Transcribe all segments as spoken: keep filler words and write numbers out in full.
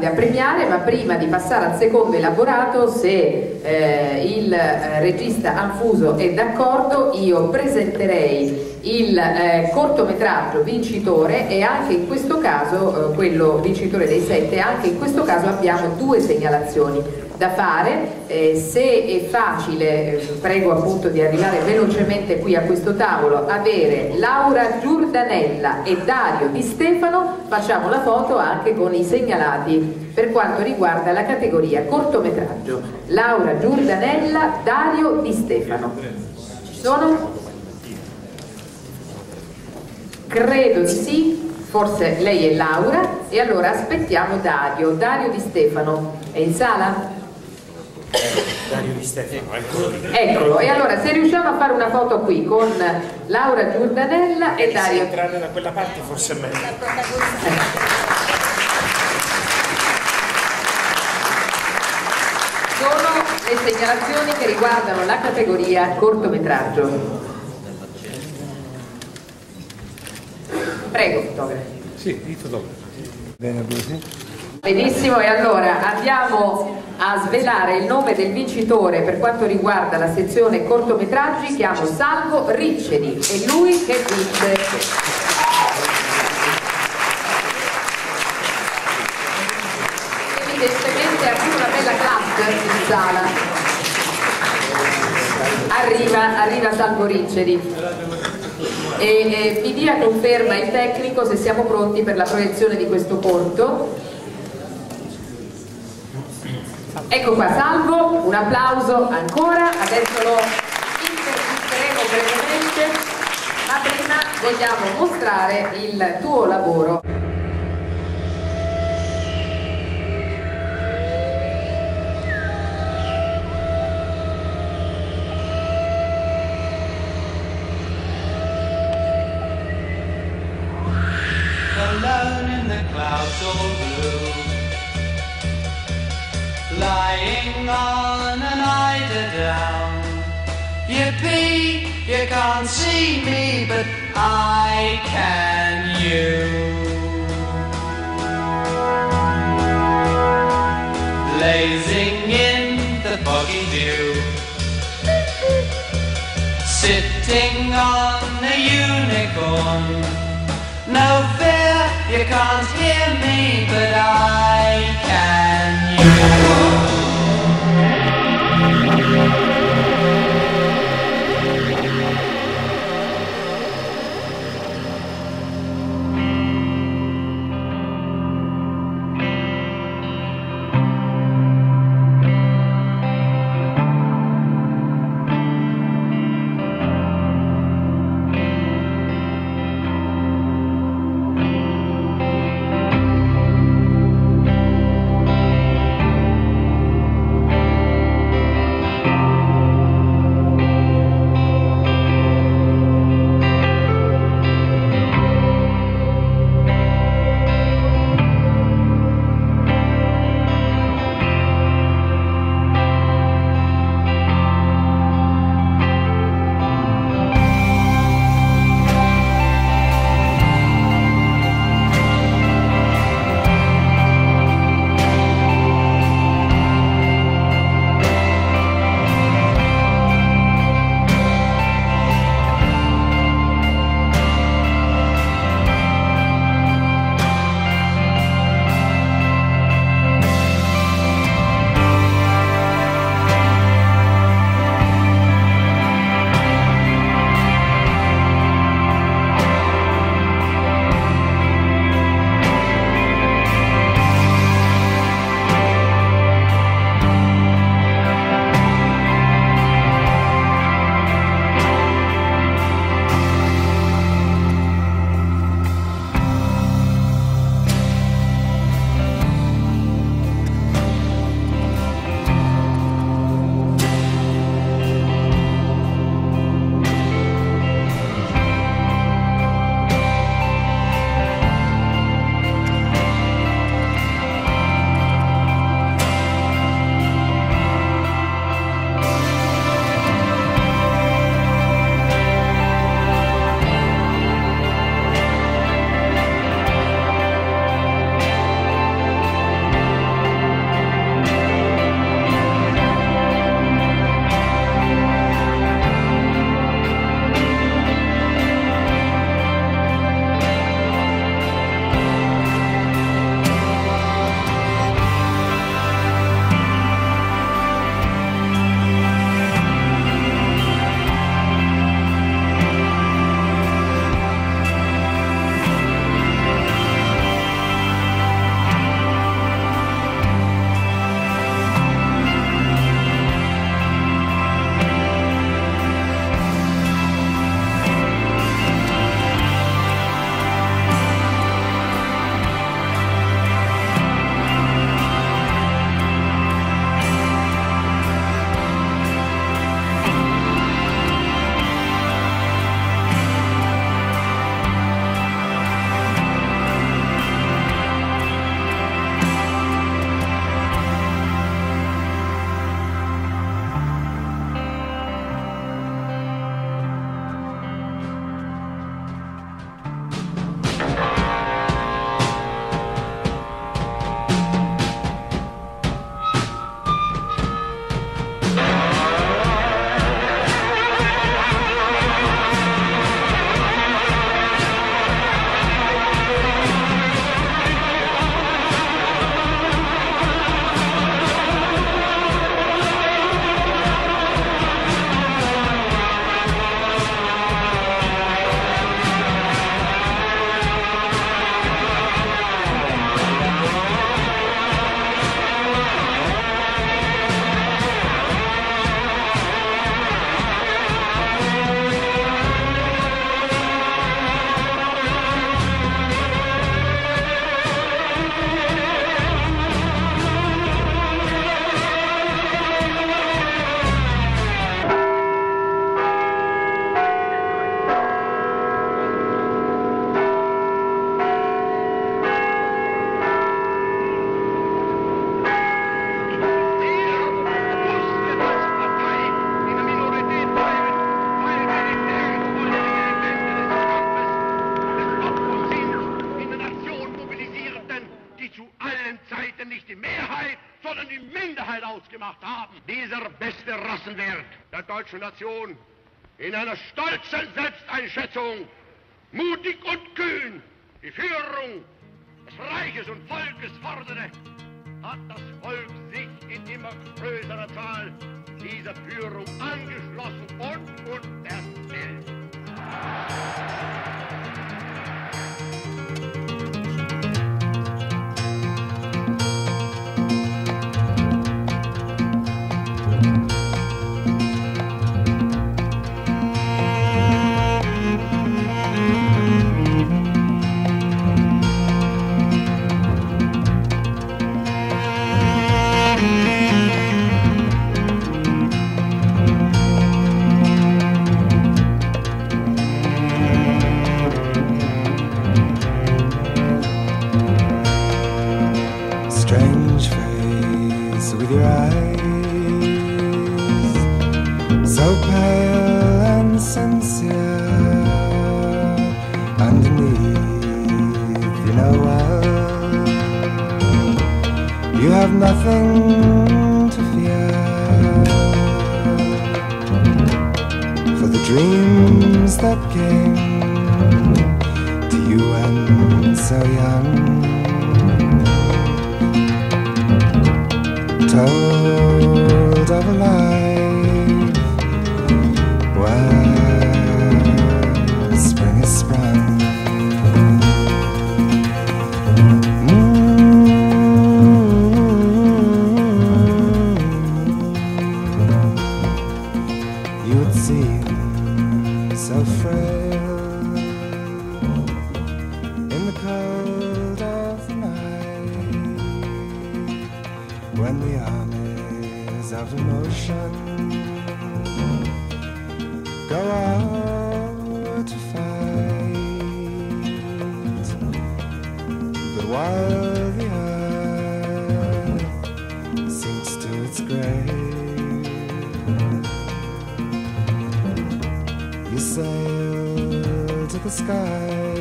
da premiare, ma prima di passare al secondo elaborato, se eh, il eh, regista Anfuso è d'accordo, io presenterei il eh, cortometraggio vincitore, e anche in questo caso, eh, quello vincitore dei sette, anche in questo caso abbiamo due segnalazioni da fare. Eh, se è facile, eh, prego appunto di arrivare velocemente qui a questo tavolo, avere Laura Giordanella e Dario Di Stefano, facciamo la foto anche con i segnalati per quanto riguarda la categoria cortometraggio. Laura Giordanella, Dario Di Stefano. Ci sono? Credo di sì, forse lei è Laura, e allora aspettiamo Dario. Dario Di Stefano è in sala? Dario Di Stefano, eccolo. Eccolo, e allora se riusciamo a fare una foto qui con Laura Giordanella e Dario. Se entrare da quella parte forse è meglio. Sono le segnalazioni che riguardano la categoria cortometraggio. Prego, fotografo. Sì, i fotografi. Bene così. Benissimo, e allora andiamo a svelare il nome del vincitore per quanto riguarda la sezione cortometraggi. Chiamo Salvo Ricceri, è lui che vince. Evidentemente ha più una bella classe in sala. Arriva, arriva Salvo Ricceri. E, e mi dia conferma il tecnico se siamo pronti per la proiezione di questo corto. Ecco qua Salvo, un applauso ancora, adesso lo intervisteremo brevemente, ma prima vogliamo mostrare il tuo lavoro. Alone in the clouds all blue, lying on an eider down. Yippee, you can't see me, but I can you. Blazing in the foggy dew, sitting on a unicorn. No fear, you can't hear me, but I can you. Klassenwert der deutschen Nation in einer stolzen Selbsteinschätzung, mutig und kühn die Führung des Reiches und Volkes forderte, hat das Volk sich in immer größerer Zahl dieser Führung angeschlossen und unterstellt. Strange face with your eyes, so pale and sincere. Underneath, you know well, you have nothing to fear. For the dreams that came to you when so young, told of a life where spring is sprung. Mm-hmm. You would seem so frail in the cold of the night, when the armies of emotion go out to fight. But while the earth sinks to its grave, you sail to the sky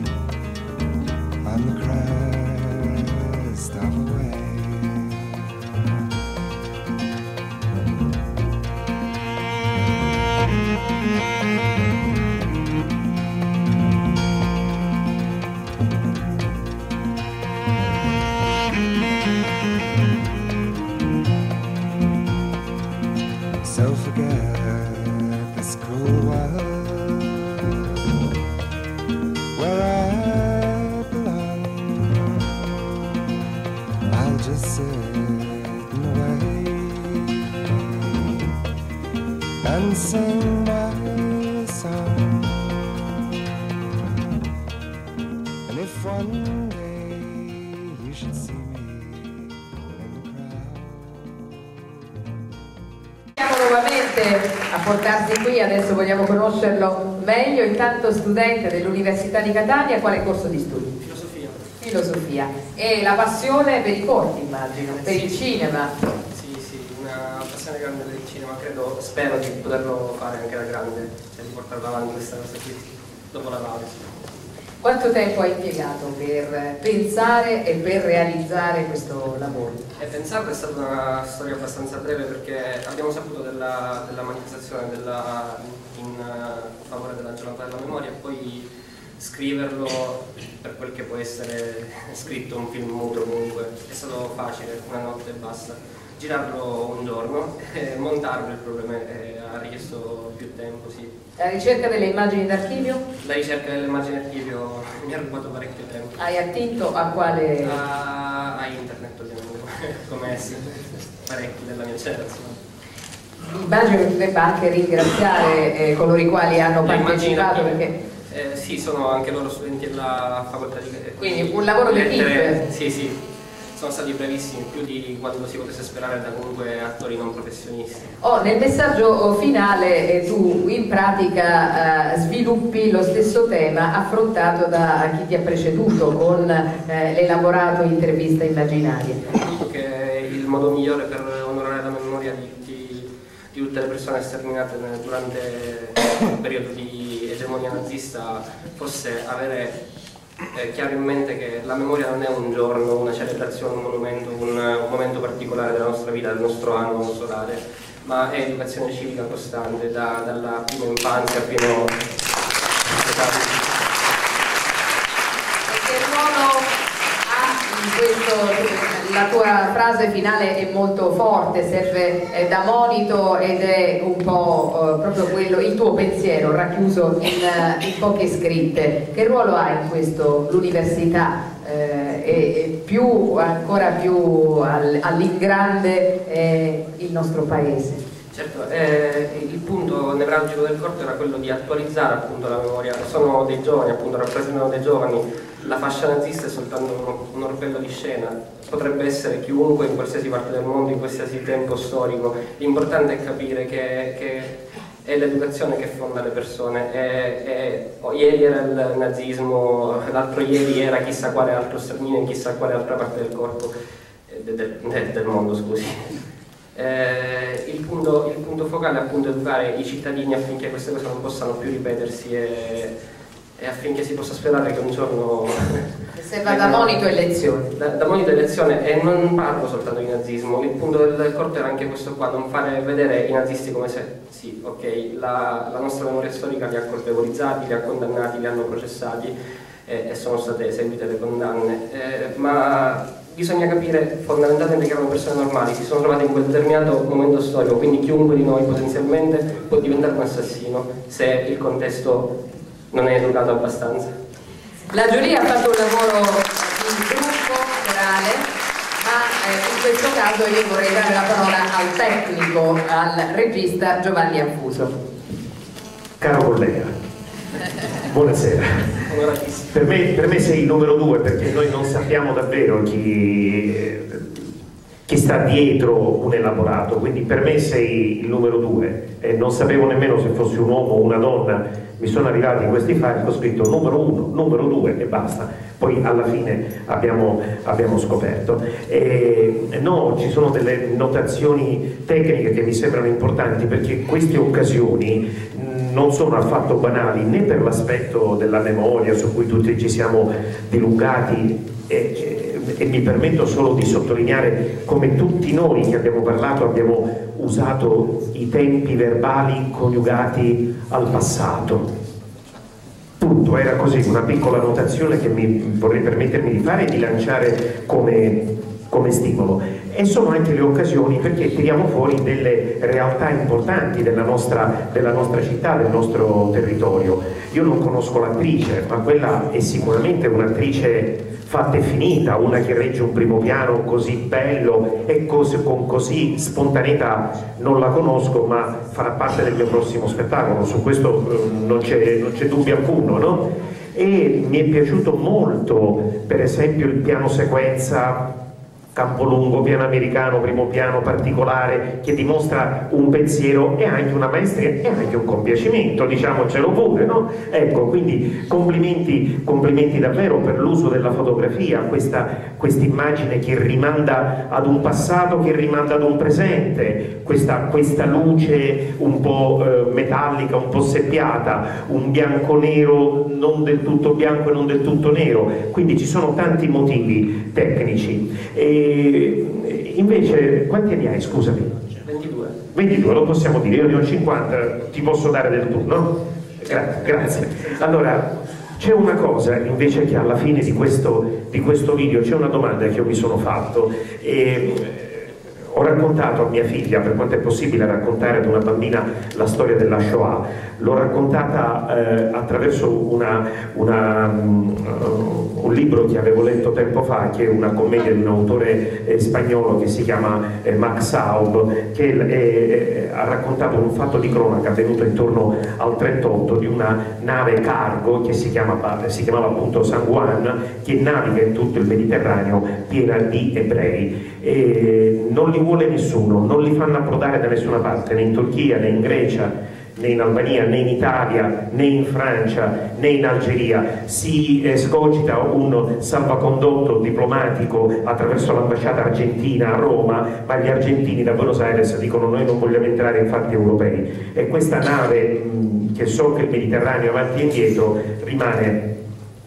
on the crest of a wave. So forget this cruel world where I belong. I'll just sit and wait and sing my song. And if one day you should see me in the crowd. Nuovamente a portarsi qui, adesso vogliamo conoscerlo meglio. Intanto studente dell'Università di Catania, quale corso di studi? Filosofia. Filosofia. E la passione per i corti, immagino, per Sì. il cinema. Sì, sì, una passione grande per il cinema, credo, spero di poterlo fare anche da grande e di portarlo avanti questa cosa qui dopo la laurea. Quanto tempo hai impiegato per pensare e per realizzare questo lavoro? E pensarlo è stata una storia abbastanza breve, perché abbiamo saputo della, della manifestazione della, in uh, favore della giornata della memoria, e poi scriverlo, per quel che può essere scritto un film muto comunque, è stato facile, una notte e basta. Girarlo un giorno, eh, montarlo il problema eh, ha richiesto più tempo, sì. La ricerca delle immagini d'archivio? La ricerca delle immagini d'archivio mi ha rubato parecchio tempo. Hai attinto a quale? A, a internet ovviamente, come essi, parecchi della mia generazione. Immagino che tu debba anche ringraziare eh, coloro i quali hanno Le immagini partecipato, d'archivio. perché... Eh, sì, sono anche loro studenti della facoltà di... Quindi un lavoro di lettere. equipe. Sì, sì. Sono stati brevissimi, più di quanto si potesse sperare da comunque attori non professionisti. Oh, nel messaggio finale eh, tu in pratica eh, sviluppi lo stesso tema affrontato da chi ti ha preceduto con eh, l'elaborato intervista immaginaria. Credo che il modo migliore per onorare la memoria di, di, di tutte le persone sterminate durante il periodo di egemonia nazista fosse avere Eh, chiaro in mente che la memoria non è un giorno, una celebrazione, un monumento, un, un momento particolare della nostra vita, del nostro anno solare, ma è educazione civica costante, da, dalla prima infanzia fino a... Questo, la tua frase finale è molto forte, serve eh, da monito ed è un po' eh, proprio quello, il tuo pensiero racchiuso in, in poche scritte. Che ruolo ha in questo l'università eh, e, e più, ancora più al, all'ingrande eh, il nostro paese? Certo, eh, il punto nevralgico del corto era quello di attualizzare appunto la memoria. Sono dei giovani, appunto, rappresentano dei giovani. La fascia nazista è soltanto uno, un orpello di scena, potrebbe essere chiunque in qualsiasi parte del mondo, in qualsiasi tempo storico. L'importante è capire che, che è l'educazione che fonda le persone. E, e, oh, ieri era il nazismo, l'altro ieri era chissà quale altro sterminio in chissà quale altra parte del corpo, eh, del, del, del mondo, scusi. Eh, il, punto, il punto focale è appunto educare i cittadini affinché queste cose non possano più ripetersi e, e affinché si possa sperare che un giorno... Se va da monito e lezione. Da, da monito e lezione, e non parlo soltanto di nazismo, il punto del corto era anche questo qua, non fare vedere i nazisti come se, sì, ok, la, la nostra memoria storica li ha colpevolizzati, li ha condannati, li hanno processati e, e sono state eseguite le condanne, eh, ma bisogna capire fondamentalmente che erano persone normali, si sono trovate in quel determinato momento storico, quindi chiunque di noi potenzialmente può diventare un assassino se il contesto non è educato abbastanza. La giuria ha fatto un lavoro in gruppo, orale, ma eh, in questo caso io vorrei dare la parola al tecnico, al regista Giovanni Anfuso. Caro collega, buonasera. Per me, per me sei il numero due, perché noi non sappiamo davvero chi, chi sta dietro un elaborato, quindi per me sei il numero due e non sapevo nemmeno se fossi un uomo o una donna. Mi sono arrivati questi file, ho scritto numero uno, numero due e basta, poi alla fine abbiamo, abbiamo scoperto. E, no, ci sono delle notazioni tecniche che mi sembrano importanti, perché queste occasioni non sono affatto banali, né per l'aspetto della memoria su cui tutti ci siamo dilungati, e, e, e mi permetto solo di sottolineare come tutti noi che abbiamo parlato abbiamo usato i tempi verbali coniugati al passato. Punto, era così, una piccola notazione che mi vorrei permettermi di fare e di lanciare come, come stimolo. E sono anche le occasioni perché tiriamo fuori delle realtà importanti della nostra, della nostra città, del nostro territorio. Io non conosco l'attrice, ma quella è sicuramente un'attrice fatta e finita, una che regge un primo piano così bello e cos con così spontaneità. Non la conosco, ma farà parte del mio prossimo spettacolo, su questo eh, non c'è dubbio alcuno, no? E mi è piaciuto molto, per esempio, il piano sequenza Campolungo, piano americano, primo piano particolare, che dimostra un pensiero e anche una maestria e anche un compiacimento, diciamocelo pure, no? Ecco, quindi complimenti, complimenti davvero per l'uso della fotografia, questa questa immagine che rimanda ad un passato, che rimanda ad un presente, questa, questa luce un po' eh, metallica, un po' seppiata, un bianco-nero non del tutto bianco e non del tutto nero, quindi ci sono tanti motivi tecnici. E invece, quanti anni hai, scusami? ventidue. ventidue, lo possiamo dire, io ne ho cinquanta, ti posso dare del tu, no? Gra grazie. Allora, c'è una cosa invece che alla fine di questo, di questo video, c'è una domanda che io mi sono fatto e ho raccontato a mia figlia, per quanto è possibile raccontare ad una bambina la storia della Shoah, l'ho raccontata eh, attraverso una, una, um, un libro che avevo letto tempo fa, che è una commedia di un autore eh, spagnolo che si chiama eh, Max Aub, che è, è, ha raccontato un fatto di cronaca avvenuto intorno al trentotto di una nave cargo che si, chiama, si chiamava appunto San Juan, che naviga in tutto il Mediterraneo piena di ebrei. E non li vuole nessuno, non li fanno approdare da nessuna parte, né in Turchia, né in Grecia, né in Albania, né in Italia, né in Francia, né in Algeria. Si eh, scogita un salvacondotto diplomatico attraverso l'ambasciata argentina a Roma, ma gli argentini da Buenos Aires dicono: noi non vogliamo entrare in fatti europei. E questa nave mh, che solca il Mediterraneo avanti e indietro rimane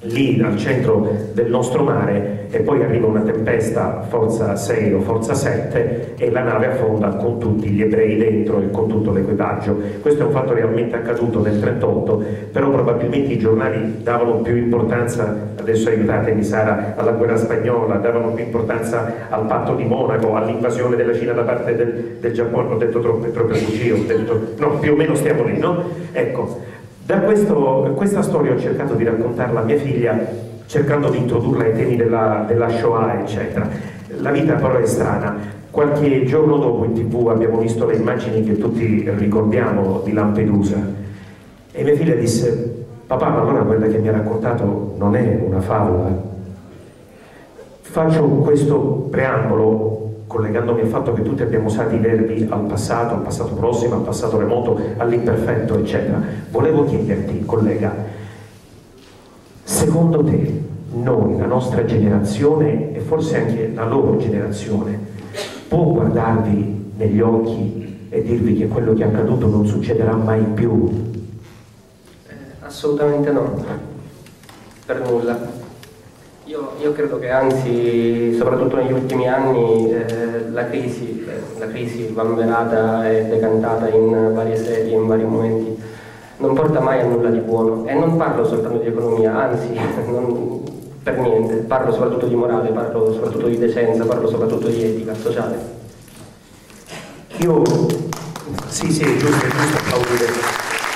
lì al centro del nostro mare, e poi arriva una tempesta forza sei o forza sette e la nave affonda con tutti gli ebrei dentro e con tutto l'equipaggio. Questo è un fatto realmente accaduto nel trentotto, però probabilmente i giornali davano più importanza, adesso aiutatemi Sara, alla guerra spagnola, davano più importanza al patto di Monaco, all'invasione della Cina da parte del, del Giappone. Ho detto troppe, troppe bugie, ho detto no, più o meno stiamo lì, no? Ecco, da questo, questa storia ho cercato di raccontarla a mia figlia, cercando di introdurla ai temi della, della Shoah, eccetera. La vita però è strana. Qualche giorno dopo in tv abbiamo visto le immagini che tutti ricordiamo di Lampedusa e mia figlia disse: papà, ma allora quella che mi ha raccontato non è una favola? Faccio questo preambolo collegandomi al fatto che tutti abbiamo usato i verbi al passato, al passato prossimo, al passato remoto, all'imperfetto, eccetera. Volevo chiederti, collega, secondo te noi, la nostra generazione e forse anche la loro generazione, può guardarvi negli occhi e dirvi che quello che è accaduto non succederà mai più? Eh, assolutamente no, per nulla. Io, io credo che anzi, soprattutto negli ultimi anni, eh, la crisi, eh, la crisi vanverata e decantata in varie serie, in vari momenti, non porta mai a nulla di buono. E non parlo soltanto di economia, anzi, non, per niente, parlo soprattutto di morale, parlo soprattutto di decenza, parlo soprattutto di etica sociale. Io, sì, sì, è giusto, è giusto applaudire.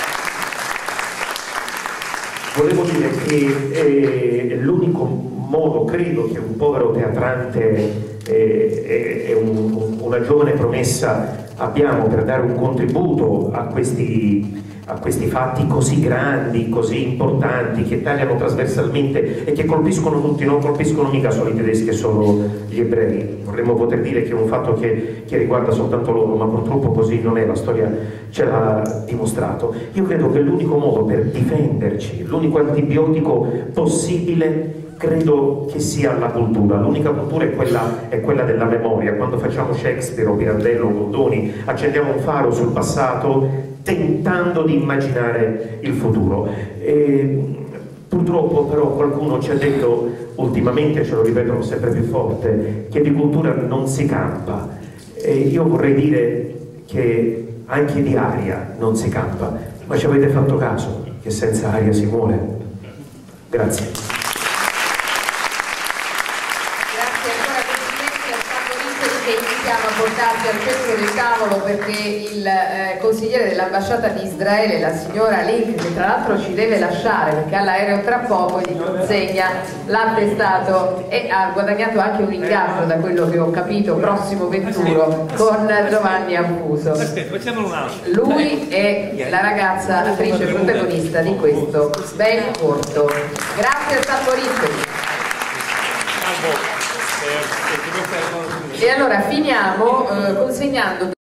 Volevo dire che eh, l'unico modo, credo, che un povero teatrante e eh, un, una giovane promessa abbiamo per dare un contributo a questi, a questi fatti così grandi, così importanti, che tagliano trasversalmente e che colpiscono tutti, non colpiscono mica solo i tedeschi e solo gli ebrei. Vorremmo poter dire che è un fatto che, che riguarda soltanto loro, ma purtroppo così non è, la storia ce l'ha dimostrato. Io credo che l'unico modo per difenderci, l'unico antibiotico possibile, credo che sia la cultura. L'unica cultura è quella, è quella della memoria. Quando facciamo Shakespeare o Pirandello o Goldoni, accendiamo un faro sul passato tentando di immaginare il futuro. E, purtroppo però qualcuno ci ha detto ultimamente, ce lo ripetono sempre più forte, che di cultura non si campa. E io vorrei dire che anche di aria non si campa, ma ci avete fatto caso che senza aria si muore? Grazie. Iniziamo a portarci al centro del tavolo perché il eh, consigliere dell'ambasciata di Israele, la signora Link, che tra l'altro ci deve lasciare perché all'aereo tra poco gli consegna l'attestato e ha guadagnato anche un ingaggio, da quello che ho capito, prossimo venturo con Giovanni Ampuso. Facciamolo un altro. Lui è la ragazza attrice protagonista di questo bel corto. Grazie a Saporizzi. E allora finiamo eh, consegnando